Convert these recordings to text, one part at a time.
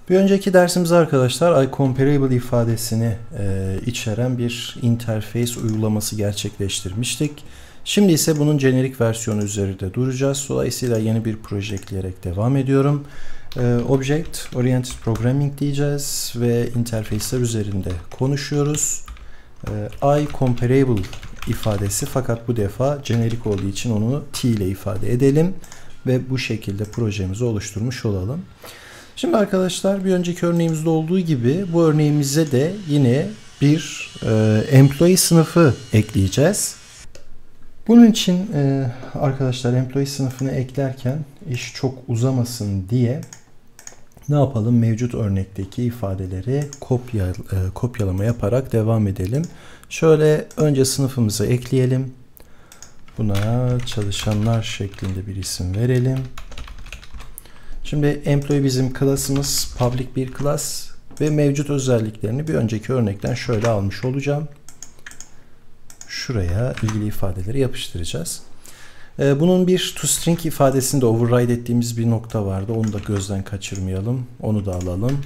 Bir önceki dersimizde arkadaşlar iComparable ifadesini içeren bir interface uygulaması gerçekleştirmiştik. Şimdi ise bunun jenerik versiyonu üzerinde duracağız. Dolayısıyla yeni bir proje ekleyerek devam ediyorum. Object Oriented Programming diyeceğiz ve interface'ler üzerinde konuşuyoruz. iComparable ifadesi, fakat bu defa jenerik olduğu için onu T ile ifade edelim ve bu şekilde projemizi oluşturmuş olalım. Şimdi arkadaşlar, bir önceki örneğimizde olduğu gibi bu örneğimize de yine bir employee sınıfı ekleyeceğiz. Bunun için arkadaşlar employee sınıfını eklerken iş çok uzamasın diye ne yapalım? Mevcut örnekteki ifadeleri kopyalama yaparak devam edelim. Şöyle önce sınıfımızı ekleyelim. Buna çalışanlar şeklinde bir isim verelim. Şimdi employee bizim class'ımız, public bir class ve mevcut özelliklerini bir önceki örnekten şöyle almış olacağım. Şuraya ilgili ifadeleri yapıştıracağız. Bunun bir toString ifadesinde override ettiğimiz bir nokta vardı. Onu da gözden kaçırmayalım. Onu da alalım.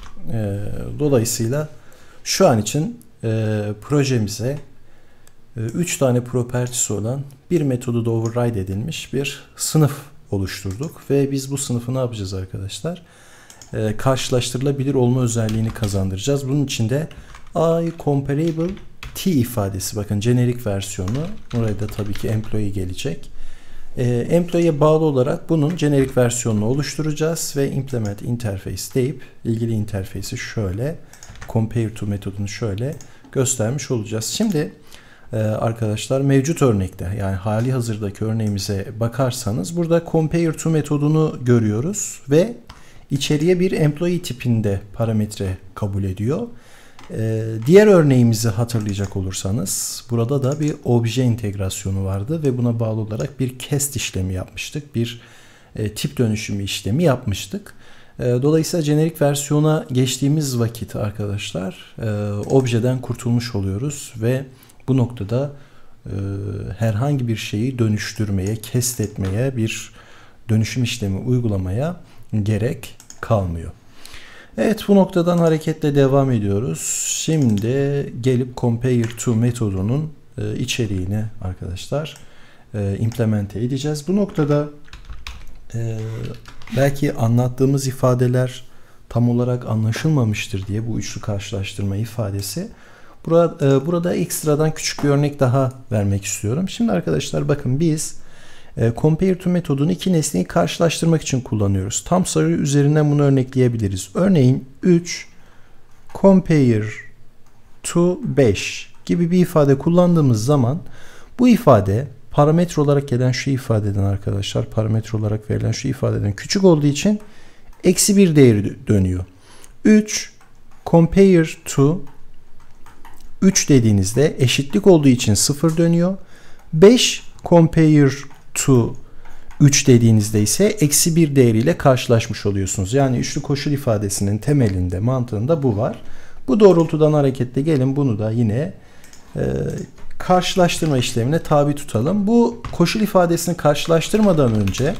Dolayısıyla şu an için projemize 3 tane property'si olan bir metodu da override edilmiş bir sınıf oluşturduk ve biz bu sınıfı ne yapacağız arkadaşlar? Karşılaştırılabilir olma özelliğini kazandıracağız. Bunun için de iComparable T ifadesi, bakın jenerik versiyonu, buraya da tabii ki employee gelecek. Employee'ye bağlı olarak bunun jenerik versiyonunu oluşturacağız ve implement interface deyip ilgili interface'i şöyle compare to metodunu şöyle göstermiş olacağız. Şimdi arkadaşlar mevcut örnekte, yani hali hazırdaki örneğimize bakarsanız burada compare to metodunu görüyoruz ve içeriye bir employee tipinde parametre kabul ediyor. Diğer örneğimizi hatırlayacak olursanız burada da bir obje integrasyonu vardı ve buna bağlı olarak bir cast işlemi yapmıştık. Bir tip dönüşümü işlemi yapmıştık. Dolayısıyla jenerik versiyona geçtiğimiz vakit arkadaşlar objeden kurtulmuş oluyoruz ve bu noktada herhangi bir şeyi dönüştürmeye, cast etmeye, bir dönüşüm işlemi uygulamaya gerek kalmıyor. Evet, bu noktadan hareketle devam ediyoruz. Şimdi gelip compare to metodunun içeriğini arkadaşlar implemente edeceğiz. Bu noktada belki anlattığımız ifadeler tam olarak anlaşılmamıştır diye bu üçlü karşılaştırma ifadesi. Burada ekstradan küçük bir örnek daha vermek istiyorum. Şimdi arkadaşlar bakın, biz compare to metodunu iki nesneyi karşılaştırmak için kullanıyoruz. Tam sayı üzerinden bunu örnekleyebiliriz. Örneğin 3 compare to 5 gibi bir ifade kullandığımız zaman bu ifade parametre olarak gelen şu ifadeden arkadaşlar, parametre olarak verilen şu ifadeden küçük olduğu için eksi bir değeri dönüyor. 3 compare to 3 dediğinizde eşitlik olduğu için 0 dönüyor. 5 compare to 3 dediğinizde ise eksi 1 değeriyle karşılaşmış oluyorsunuz. Yani üçlü koşul ifadesinin temelinde, mantığında bu var. Bu doğrultudan hareketle gelin bunu da yine karşılaştırma işlemine tabi tutalım. Bu koşul ifadesini karşılaştırmadan önce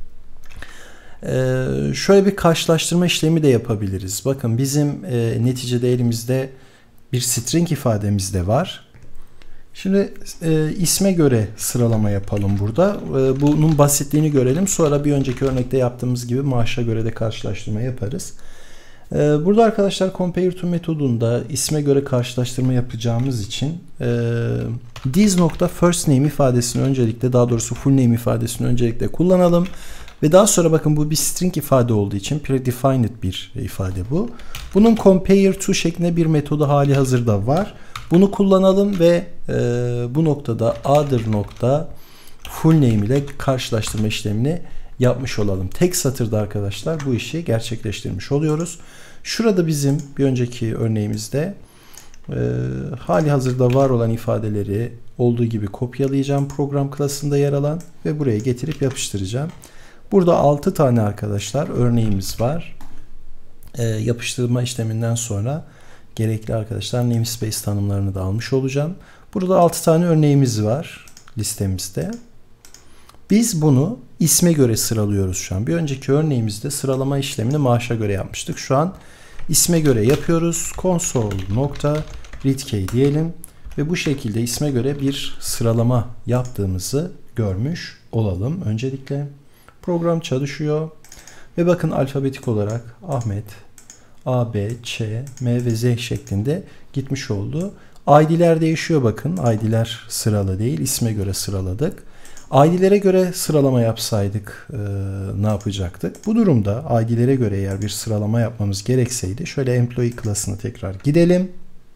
şöyle bir karşılaştırma işlemi de yapabiliriz. Bakın, bizim neticede elimizde bir string ifademiz de var. Şimdi isme göre sıralama yapalım burada. Bunun basitliğini görelim. Sonra bir önceki örnekte yaptığımız gibi maaşa göre de karşılaştırma yaparız. Burada arkadaşlar compare to metodunda isme göre karşılaştırma yapacağımız için this.firstName ifadesini öncelikle, daha doğrusu fullName ifadesini öncelikle kullanalım. Ve daha sonra bakın, bu bir string ifade olduğu için predefined bir ifade bu. Bunun compare to şeklinde bir metodu hali hazırda var. Bunu kullanalım ve bu noktada other nokta fullName ile karşılaştırma işlemini yapmış olalım. Tek satırda arkadaşlar bu işi gerçekleştirmiş oluyoruz. Şurada bizim bir önceki örneğimizde hali hazırda var olan ifadeleri olduğu gibi kopyalayacağım, program klasında yer alan, ve buraya getirip yapıştıracağım. Burada 6 tane arkadaşlar örneğimiz var. Yapıştırma işleminden sonra gerekli arkadaşlar namespace tanımlarını da almış olacağım. Burada 6 tane örneğimiz var listemizde. Biz bunu isme göre sıralıyoruz şu an. Bir önceki örneğimizde sıralama işlemini maaşa göre yapmıştık. Şu an isme göre yapıyoruz. Console.readkey diyelim ve bu şekilde isme göre bir sıralama yaptığımızı görmüş olalım. Öncelikle program çalışıyor ve bakın alfabetik olarak Ahmet, A, B, Ç, M ve Z şeklinde gitmiş oldu. ID'ler değişiyor bakın. ID'ler sıralı değil. İsme göre sıraladık. ID'lere göre sıralama yapsaydık ne yapacaktık? Bu durumda ID'lere göre eğer bir sıralama yapmamız gerekseydi şöyle employee class'ına tekrar gidelim.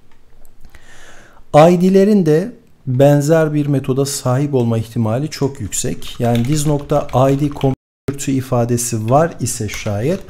ID'lerin de benzer bir metoda sahip olma ihtimali çok yüksek. Yani this.id compare to ifadesi var ise şayet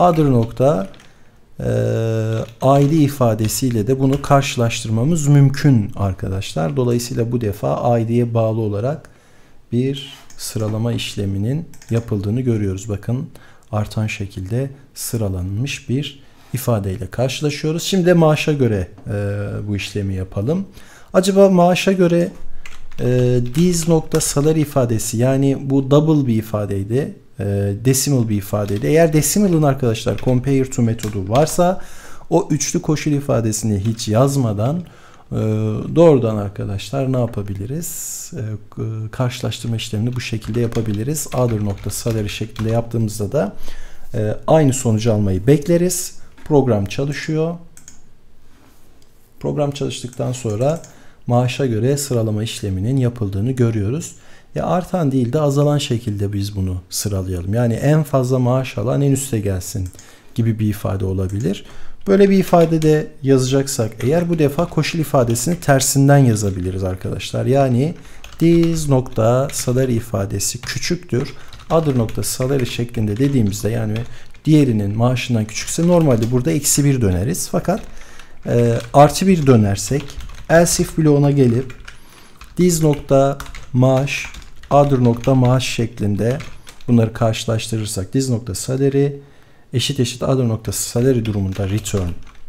other.id ifadesiyle de bunu karşılaştırmamız mümkün arkadaşlar. Dolayısıyla bu defa id'ye bağlı olarak bir sıralama işleminin yapıldığını görüyoruz. Bakın artan şekilde sıralanmış bir ifadeyle karşılaşıyoruz. Şimdi maaşa göre bu işlemi yapalım. Acaba maaşa göre this.salary ifadesi, yani bu double bir ifadeydi. Decimal bir ifadeydi. Eğer decimal'ın arkadaşlar compare to metodu varsa o üçlü koşul ifadesini hiç yazmadan doğrudan arkadaşlar ne yapabiliriz? Karşılaştırma işlemini bu şekilde yapabiliriz. Other.salary şeklinde yaptığımızda da aynı sonucu almayı bekleriz. Program çalışıyor. Program çalıştıktan sonra maaşa göre sıralama işleminin yapıldığını görüyoruz. Ya artan değil de azalan şekilde biz bunu sıralayalım. Yani en fazla maaş alan en üste gelsin gibi bir ifade olabilir. Böyle bir ifade de yazacaksak eğer bu defa koşul ifadesini tersinden yazabiliriz arkadaşlar. Yani this.salary ifadesi küçüktür other.salary şeklinde dediğimizde, yani diğerinin maaşından küçükse normalde burada -1 döneriz. Fakat +1 dönersek else if bloğuna gelip this.maaş other.maaş şeklinde bunları karşılaştırırsak this.salary eşit other.salary durumunda return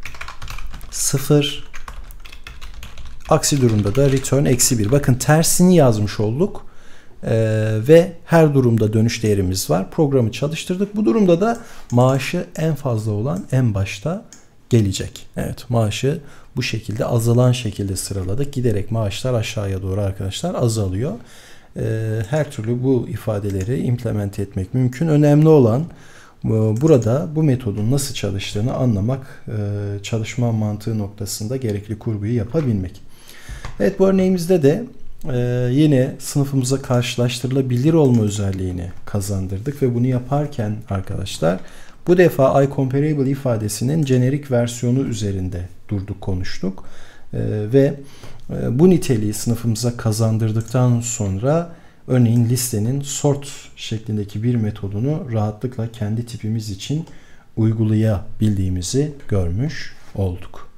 0, aksi durumda da return -1. Bakın tersini yazmış olduk ve her durumda dönüş değerimiz var. Programı çalıştırdık. Bu durumda da maaşı en fazla olan en başta gelecek. Evet, maaşı bu şekilde azalan şekilde sıraladık. Giderek maaşlar aşağıya doğru arkadaşlar azalıyor. Her türlü bu ifadeleri implement etmek mümkün. Önemli olan burada bu metodun nasıl çalıştığını anlamak, çalışma mantığı noktasında gerekli kurguyu yapabilmek. Evet, bu örneğimizde de yine sınıfımıza karşılaştırılabilir olma özelliğini kazandırdık ve bunu yaparken arkadaşlar bu defa iComparable ifadesinin jenerik versiyonu üzerinde durduk, konuştuk ve bu niteliği sınıfımıza kazandırdıktan sonra örneğin listenin sort şeklindeki bir metodunu rahatlıkla kendi tipimiz için uygulayabildiğimizi görmüş olduk.